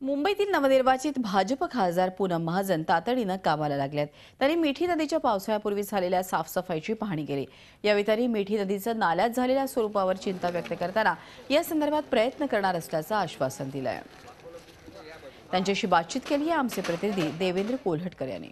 मुंबईतील नवनिर्वाचित भाजप खासदार पूनम महाजन तातडीनं कामाला लागल्यात। त्यांनी मिठी नदीच्या पावसाळ्यापूर्वी झालेल्या साफसफाईची पाहणी केली। यावेळी त्यांनी मिठी नदीचं नाल्यात झालेल्या स्वरूपावर चिंता व्यक्त करताना या संदर्भात प्रयत्न करणार असल्याचं आश्वासन दिलंय। त्यांच्याशी बातचीत केली आहे आमचे प्रतिनिधी देवेंद्र कोल्हटकर यांनी।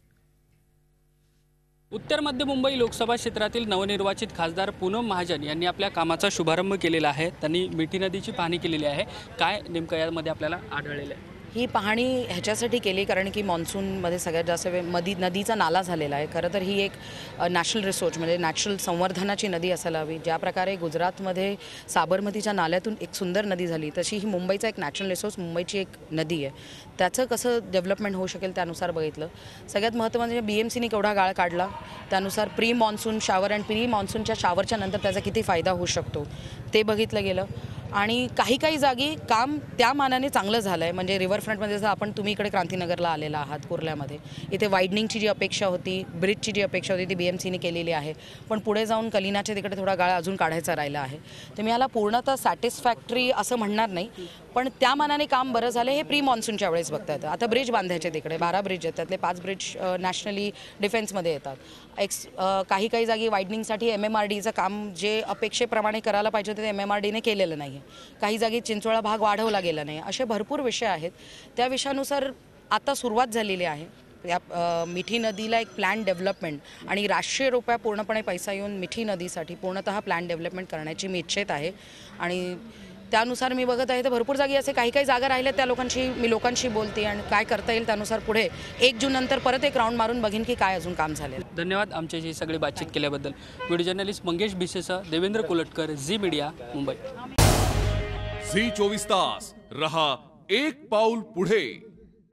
उत्तर मध्य मुंबई लोकसभा क्षेत्रातील नवनिर्वाचित खासदार पूनम महाजन यांनी आपल्या कामाचा शुभारंभ केलेला आहे। त्यांनी मिठी नदीची पाहणी केलेली आहे। काय नेमकं यामध्ये आपल्याला आढळलेलं आहे? ही पाहणी ह्याच्यासाठी केली कारण की मान्सूनमध्ये सगळ्यात जास्त नदीचा नाला झालेला आहे। खरं तर ही एक नॅशनल रिसोर्स म्हणजे नॅचरल संवर्धनाची नदी असायला हवी। ज्या प्रकारे गुजरातमध्ये साबरमतीच्या नाल्यातून एक सुंदर नदी झाली, तशी ही मुंबईचा एक नॅचरल रिसोर्स, मुंबईची एक नदी आहे। त्याचं कसं डेव्हलपमेंट होऊ शकेल त्यानुसार बघितलं। सगळ्यात महत्त्वाचं म्हणजे BMCने केवढा गाळ काढला, त्यानुसार प्री मान्सून शावर आणि प्री मान्सूनच्या शावरच्या नंतर त्याचा किती फायदा होऊ शकतो ते बघितलं गेलं। आणि काही जागी काम त्या मानाने चांगलं झालं आहे। म्हणजे रिव्हरफ्रंटमध्ये जसं तुम्ही इकडे क्रांतीनगरला आलेला आहात कुर्ल्यामध्ये, इथे वाईडनिंगची जी अपेक्षा होती, ब्रिजची जी अपेक्षा होती ती BMCने केलेली आहे। पण पुढे जाऊन कलिनाच्या तिकडे थोडा गाळा अजून काढायचा राहिला आहे। तर मी याला पूर्णतः सॅटिस्फॅक्टरी असं म्हणणार नाही, पण त्या मानाने काम बरं झालं हे प्री मान्सूनच्या वेळेस बघता येतं। आता ब्रिज बांधायचे तिकडे 12 ब्रिज आहेत, त्यातले 5 ब्रिज नॅशनली डिफेन्समध्ये येतात। काही जागी वाईडनिंगसाठी MMRDचं काम जे अपेक्षेप्रमाणे करायला पाहिजे होते ते MMRDने केलेलं नाही आहे। काही जागी चिंचोळा भाग वाढवला गेला नाही। असे भरपूर विषय आहेत। त्या विषयानुसार आता सुरुवात झालेली आहे। या मिठी नदीला एक प्लॅन डेव्हलपमेंट आणि राष्ट्रीय रुपया पूर्णपणे पैसा येऊन मिठी नदीसाठी पूर्णतः प्लॅन डेव्हलपमेंट करण्याची मी इच्छित आहे। आणि त्यानुसार मी बघत आहे तर भरपूर जागी असे काही जागा राहिल्या, त्या लोकांशी बोलते आणि काय करता येईल त्यानुसार पुढे 1 जून नंतर परत एक राऊंड मारून बघीन की काय अजून काम झाले। धन्यवाद आमच्याशी सगळी बातचीत केल्याबद्दल। व्हिडिओ जर्नलिस्ट मंगेश भिसेसह Devendra Kolhatkar, Zee media, Mumbai. Zee 24 तास रहा एक पाऊल पुढे।